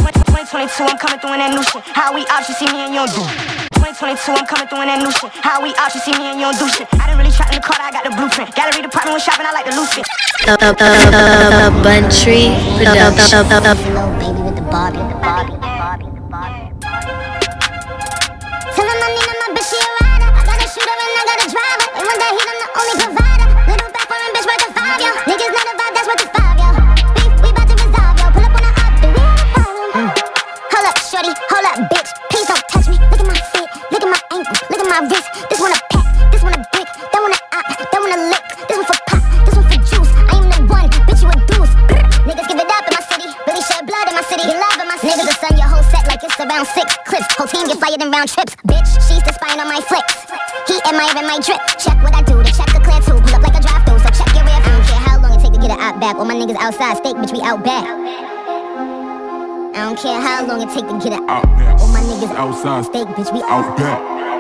2022, I'm coming through in that new shit. How we out, you see me and you don't do it. 2022, I'm coming through in that new shit. How we out, you see me and you don't do shit. I didn't really try in the car, I got the blueprint. Gallery department when shopping, I like the loose fit. Buntree Production. Little baby with the Barbie. Tell him I need my bitch, she a rider. I got a shooter and I got a driver. And one day he I'm the only provider. Little back foreign bitch worth the 5, yo. Niggas not a vibe, that's worth the 5, yo. Beef, we bout to resolve, yo. Pull up on the op, then we have a problem. Hold up, shorty, hold up, bitch. Please don't touch me. Look at my feet, look at my ankle, look at my wrist. This one a pack, this one a brick, that one a op, that one a lick. This one for pop, this one for juice. I am the one, bitch, you a deuce. Niggas give it up in my city, really shed blood in my city. Get love in my city. Niggas will send your whole set like it's around 6 clips. Whole team get fired in round trips. Bitch, she's the spying on my flicks. He admiring my drip. Check what I do, to check the clear too. Pull up like a drive through, so check your rear view. I don't care how long it take to get an op back. All my niggas outside, steak, bitch, we out back. I don't care how long it take to get an op back. All my niggas outside, steak, bitch, we out back.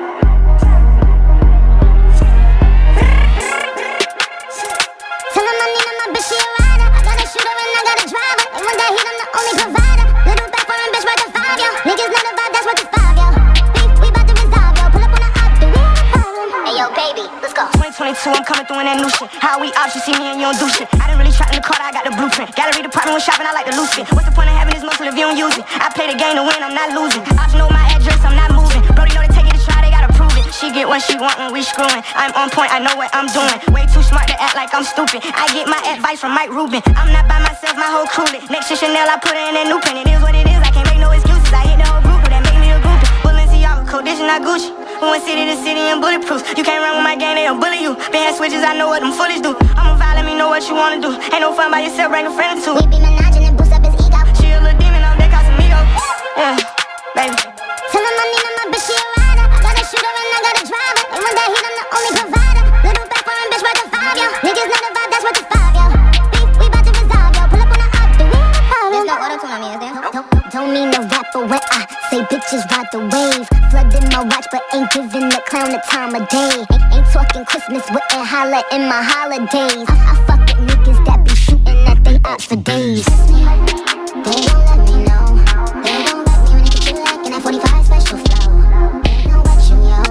Tell him I need my bitch, she a rider. I got a shooter and I got a driver. And one day he I'm the only provider. Little back foreign bitch worth the 5, yo. Niggas not a vibe, that's worth the 5, yo. Beef, we bout to resolve, yo. Pull up on the op, then we have a problem. Hey yo, baby, let's go. 2022, I'm coming through in that new shit. How we out, you see me and you don't do shit. I didn't really try in the car, I got the blueprint. Gallery department when shopping, I like the loose fit. What's the point of having this muscle if you don't use it? I play the game to win, I'm not losing. Option know my address, I'm not moving. Brody know to take it to try, they gotta prove it. She get what she want when we screwing. I'm on point, I know what I'm doing. Way too smart to act like I'm stupid. I get my advice from Mike Rubin. I'm not by myself, my whole crew lit. Next to Chanel, I put her in that new print. It is what it is, I can't make no excuses. I hit the whole group, but that make me a groupie. Balenciaga, Codition, not Gucci. We went city to city and bulletproof. You can't run with my gang, they'll bully you. Been had switches, I know what them foolish do. I'm a vibe, let me know what you wanna do. Ain't no fun by yourself, bring a friend or two. We be menaging and boost up his ego. She a little demon, I'm that Casamigo. Yeah, baby. Tell him I need my bitch, she a rider. I got a shooter and I got a driver. And one day he I'm the only provider. Little back foreign bitch worth the 5, yo. Niggas not a vibe, that's worth the 5, yo. Beef, we bout to resolve, yo. Pull up on the op, then we have a problem. There's no auto-tune on me, is there? Don't mean no rap, but when I say bitches ride the wave. Flooding my watch, but ain't giving the clown the time of day. Ain't talking Christmas, wouldn't holla in my holidays. I fuck with niggas that be shooting at they ops for days. They gon' let me know. They gon' let me when they get you like in that 45 special flow. They gon' let you, yo.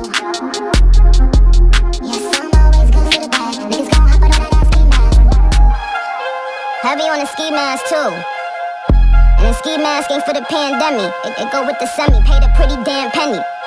Yes, I'm always gonna sit back. Niggas gon' hop out on that ski mask. Heavy on the ski mask too. And the ski mask ain't for the pandemic. It go with the semi, paid a pretty damn penny.